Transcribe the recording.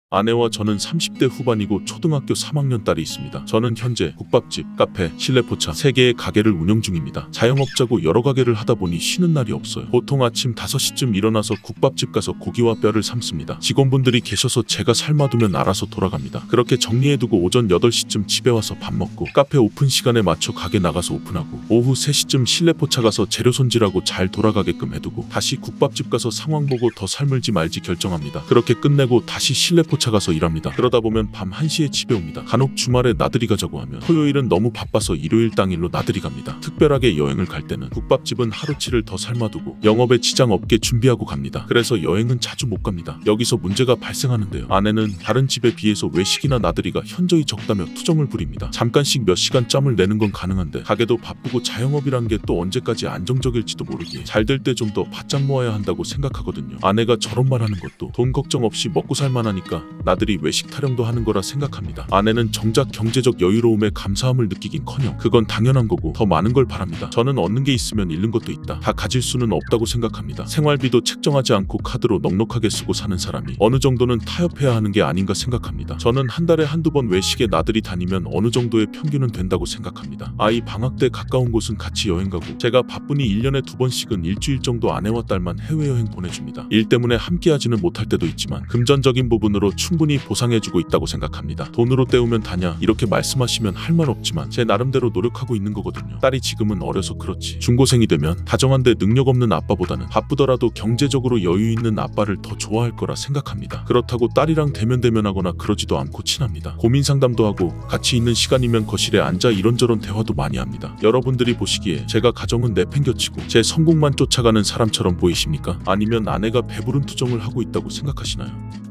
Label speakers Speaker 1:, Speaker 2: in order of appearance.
Speaker 1: 아내와 저는 30대 후반이고 초등학교 3학년 딸이 있습니다. 저는 현재 국밥집, 카페, 실내 포차 3개의 가게를 운영 중입니다. 자영업자고 여러 가게를 하다 보니 쉬는 날이 없어요. 보통 아침 5시쯤 일어나서 국밥집 가서 고기와 뼈를 삶습니다. 직원분들이 계셔서 제가 삶아두면 알아서 돌아갑니다. 그렇게 정리해두고 오전 8시쯤 집에 와서 밥 먹고 카페 오픈 시간에 맞춰 가게 나가서 오픈하고 오후 3시쯤 실내 포차 가서 재료 손질하고 잘 돌아가게끔 해두고 다시 국밥집 가서 상황 보고 더 삶을지 말지 결정합니다. 그렇게 끝내고 다시 실내 포차 가서 일합니다. 그러다 보면 밤 1시에 집에 옵니다. 간혹 주말에 나들이 가자고 하면 토요일은 너무 바빠서 일요일 당일로 나들이 갑니다. 특별하게 여행을 갈 때는 국밥집은 하루치를 더 삶아두고 영업에 지장 없게 준비하고 갑니다. 그래서 여행은 자주 못 갑니다. 여기서 문제가 발생하는데요. 아내는 다른 집에 비해서 외식이나 나들이가 현저히 적다며 투정을 부립니다. 잠깐씩 몇 시간 짬을 내는 건 가능한데 가게도 바쁘고 자영업이란 게 또 언제까지 안정적일지도 모르기에 잘 될 때 좀 더 바짝 모아야 한다고 생각하거든요. 아내가 저런 말 하는 것도 돈 걱정 없이 먹고 살만하니까 나들이 외식 타령도 하는 거라 생각합니다. 아내는 정작 경제적 여유로움에 감사함을 느끼긴커녕 그건 당연한 거고 더 많은 걸 바랍니다. 저는 얻는 게 있으면 잃는 것도 있다. 다 가질 수는 없다고 생각합니다. 생활비도 책정하지 않고 카드로 넉넉하게 쓰고 사는 사람이 어느 정도는 타협해야 하는 게 아닌가 생각합니다. 저는 한 달에 한두 번 외식에 나들이 다니면 어느 정도의 평균은 된다고 생각합니다. 아이 방학 때 가까운 곳은 같이 여행 가고 제가 바쁘니 1년에 2번씩은 일주일 정도 아내와 딸만 해외여행 보내줍니다. 일 때문에 함께하지는 못할 때도 있지만 금전적인 부분으로 충분히 보상해주고 있다고 생각합니다. 돈으로 때우면 다냐 이렇게 말씀하시면 할 말 없지만 제 나름대로 노력하고 있는 거거든요. 딸이 지금은 어려서 그렇지 중고생이 되면 다정한데 능력 없는 아빠보다는 바쁘더라도 경제적으로 여유 있는 아빠를 더 좋아할 거라 생각합니다. 그렇다고 딸이랑 대면대면하거나 그러지도 않고 친합니다. 고민 상담도 하고 같이 있는 시간이면 거실에 앉아 이런저런 대화도 많이 합니다. 여러분들이 보시기에 제가 가정은 내팽겨치고 제 성공만 쫓아가는 사람처럼 보이십니까? 아니면 아내가 배부른 투정을 하고 있다고 생각하시나요?